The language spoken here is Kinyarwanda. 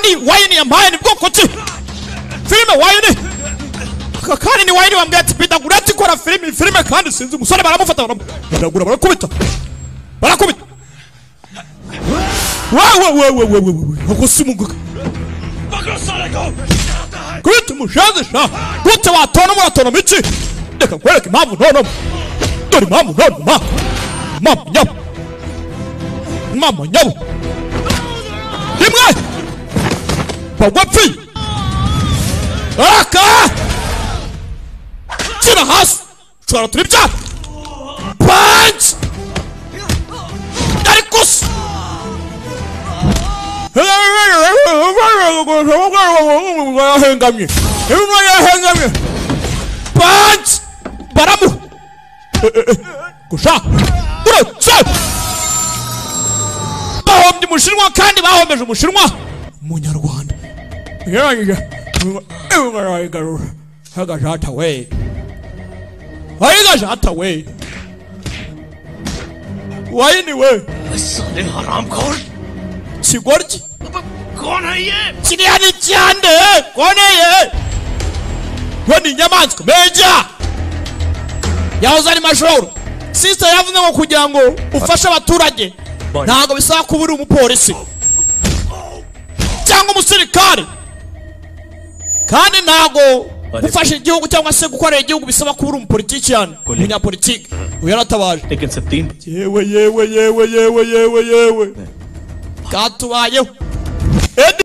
kandi wine yampaye ni bwoko ki filime wine kandi ni wine wambwiye ati bidagura ati kora filime kandi sinzi umusore baramufata baragura barakubita ako simunguka kwita umushaze sha gute watona muratona miki reka nkwereke impamvu ntono dore impamvu ntono mama nyabo rimwe bagwapfi aka kina hasi chora turibya punch darikus hengamye punch baramu kusha uretse bahombye umushinwa kandi bahombeje umushinwa umunyarwanda Agashata we why anyway साले हरामखोर सिगोरजी कौन है ये चिड़ियानी चांद कौन है ये वो ninyamaswa meja yahoze ari majoro sister yavuze ngo kugira ngo ufashe abaturage ntago bisaba kuba uri umupolisi cyangwa umusirikare kandi ntago gufasha igihugu cyangwa se gukorera igihugu bisaba kuba uri umupolitiki cyane umunyapolitiki uyaratabaje yewe katubayeho